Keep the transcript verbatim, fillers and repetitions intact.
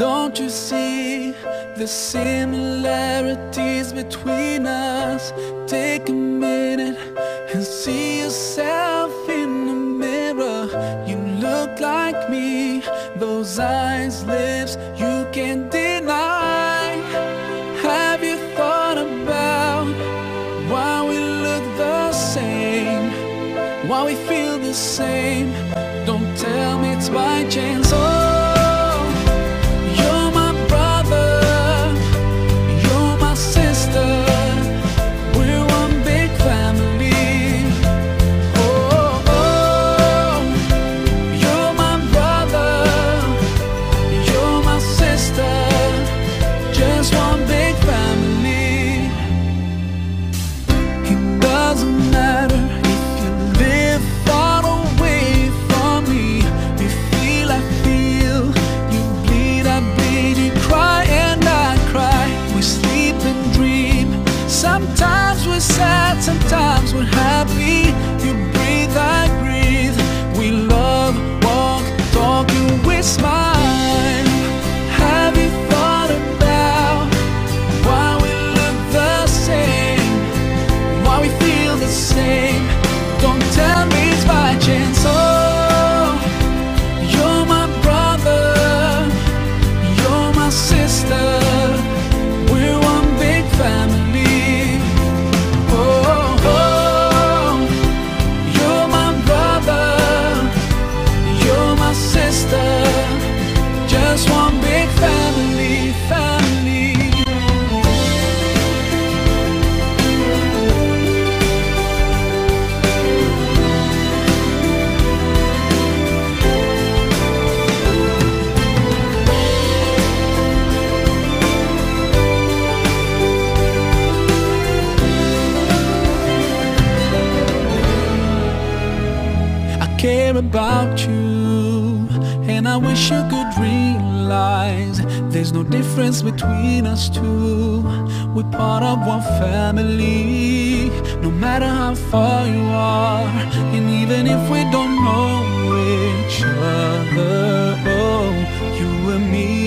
Don't you see the similarities between us? Take a minute and see yourself in the mirror. You look like me, those eyes, lips, you can't deny. Have you thought about why we look the same, why we feel the same? Don't tell me it's by chance. Oh, sometimes we're happy. You breathe, I breathe. We love, walk, talk, and we smile. Have you thought about why we look the same, why we feel the same? Don't tell me it's by chance. Oh, you're my brother, you're my sister. We're one big family. Just one big family, family. I care about you, and I wish you could realize there's no difference between us two. We're part of one family, no matter how far you are, and even if we don't know each other. Oh, you and me,